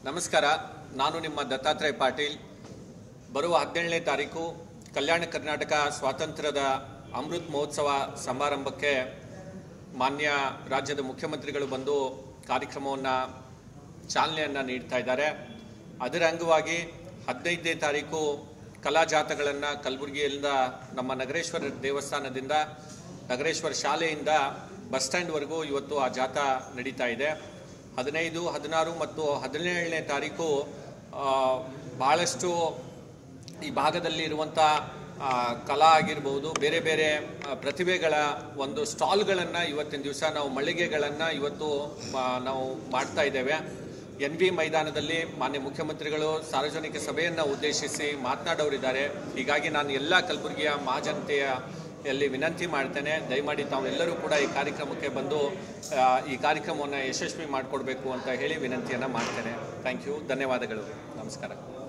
ನಮಸ್ಕಾರ. ನಾನು ನಿಮ್ಮ ದತ್ತಾತ್ರೇಯ ಪಾಟೀಲ್. ಬರುವ 17ನೇ ತಾರೀಕು ಕಲ್ಯಾಣ ಕರ್ನಾಟಕ ಸ್ವಾತಂತ್ರ್ಯದ ಅಮೃತ್ ಮಹೋತ್ಸವ ಸಮಾರಂಭಕ್ಕೆ ಮಾನ್ಯ ರಾಜ್ಯದ ಮುಖ್ಯಮಂತ್ರಿಗಳು ಬಂದು ಕಾರ್ಯಕ್ರಮವನ್ನು ಚಾಲನೆಯನ್ನು ನೀಡ್ತಾ ಇದ್ದಾರೆ. ಅದರ ಅಂಗವಾಗಿ 15ನೇ ತಾರೀಕು ಕಲಾ ಜಾಥಾಗಳನ್ನು ಕಲಬುರಗಿಯಿಂದ ನಮ್ಮ ನಗರೇಶ್ವರ ದೇವಸ್ಥಾನದಿಂದ ನಗರೇಶ್ವರ ಶಾಲೆಯಿಂದ ಬಸ್ ಸ್ಟ್ಯಾಂಡ್ವರೆಗೂ ಇವತ್ತು ಆ ಜಾಥಾ ನಡೀತಾ ಇದೆ. 15, 16 ಮತ್ತು 17ನೇ ತಾರೀಕು ಬಹಳಷ್ಟು ಈ ಭಾಗದಲ್ಲಿ ಇರುವಂಥ ಕಲಾ ಆಗಿರ್ಬೋದು, ಬೇರೆ ಬೇರೆ ಪ್ರತಿಭೆಗಳ ಒಂದು ಸ್ಟಾಲ್ಗಳನ್ನು ಇವತ್ತಿನ ದಿವಸ ನಾವು ಮಳಿಗೆಗಳನ್ನು ಇವತ್ತು ನಾವು ಮಾಡ್ತಾ ಇದ್ದೇವೆ. NV ಮೈದಾನದಲ್ಲಿ ಮಾನ್ಯ ಮುಖ್ಯಮಂತ್ರಿಗಳು ಸಾರ್ವಜನಿಕ ಸಭೆಯನ್ನು ಉದ್ದೇಶಿಸಿ ಮಾತನಾಡೋರಿದ್ದಾರೆ. ಹೀಗಾಗಿ ನಾನು ಎಲ್ಲ ಕಲಬುರಗಿಯ ಮಹಾಜನತೆಯಲ್ಲಿ ವಿನಂತಿ ಮಾಡ್ತೇನೆ, ದಯಮಾಡಿ ತಾವೆಲ್ಲರೂ ಕೂಡ ಈ ಕಾರ್ಯಕ್ರಮಕ್ಕೆ ಬಂದು ಈ ಕಾರ್ಯಕ್ರಮವನ್ನು ಯಶಸ್ವಿ ಮಾಡಿಕೊಡ್ಬೇಕು ಅಂತ ಹೇಳಿ ವಿನಂತಿಯನ್ನು ಮಾಡ್ತೇನೆ. ಥ್ಯಾಂಕ್ ಯು, ಧನ್ಯವಾದಗಳು, ನಮಸ್ಕಾರ.